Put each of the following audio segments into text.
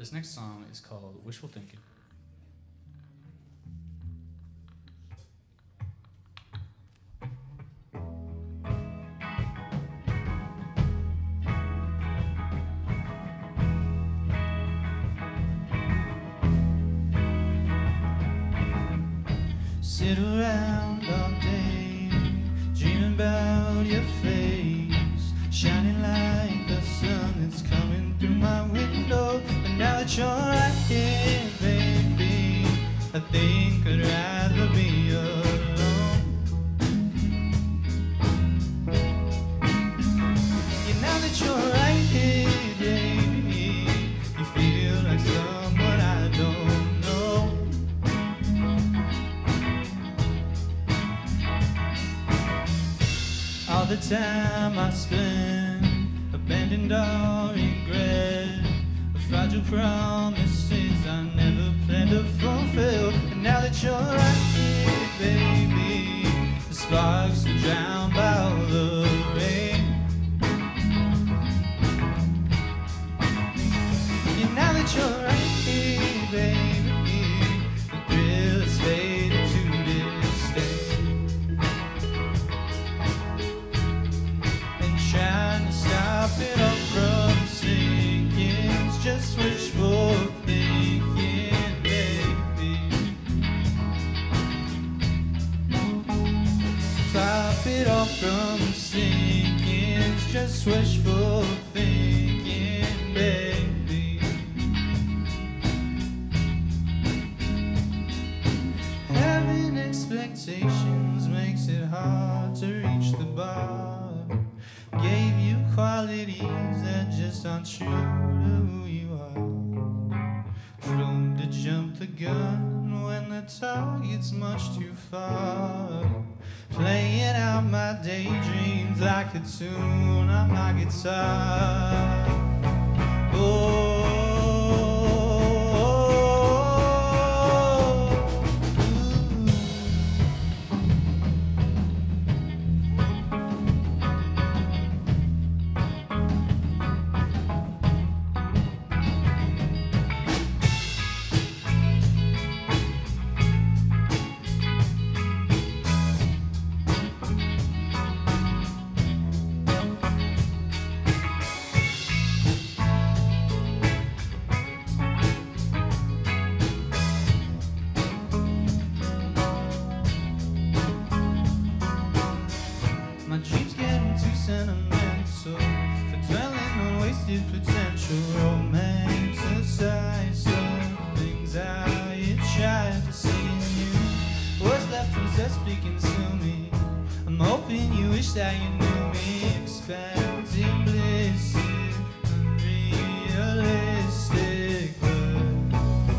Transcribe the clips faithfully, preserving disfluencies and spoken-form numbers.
This next song is called Wishful Thinking. Sit around all day, dreaming about your face, shining like the sun that's coming through my window. But now that you're right here, baby, I think I'd rather be alone. Yeah, now that you're right here, baby, you feel like someone I don't know. All the time I spend abandoned all regret, fragile promises I never planned to fulfill. And now that you're right here, baby, the sparks are drowned by all the rain. And now that you're right here, baby, the thrill has faded to disdain. And trying to stop it all from sinking is just wishful thinking, baby. Stop it all from sinking is just wishful thinking, baby. Having expectations makes it hard to reach the bar. Gave you qualities that just aren't true to who you are. Prone to jump the gun when the target's much too far. Playing out my daydreams like a tune on my guitar. Oh. My dreams getting too sentimental for dwelling on wasted potential. Romanticize some things I had tried to see in you. What's left was us speaking to me. I'm hoping you wish that you knew me. Expecting bliss is unrealistic, but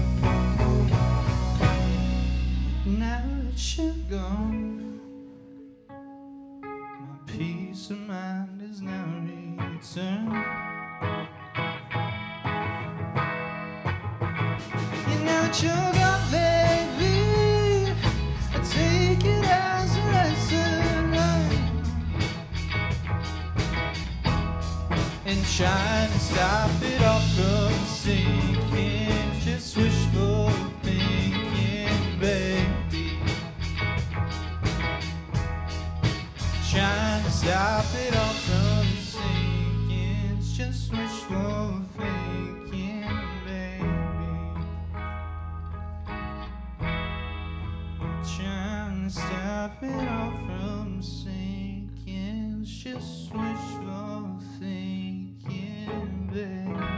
now that you're gone, peace of mind is now returned. And now that you're gone, baby, I take it as a lesson learned. And trying to stop it all from sinking, just wishful thinking, baby. Trying to stop it all from sinking, it's just wishful thinking, baby. Trying to stop it all from sinking, it's just wishful thinking, baby.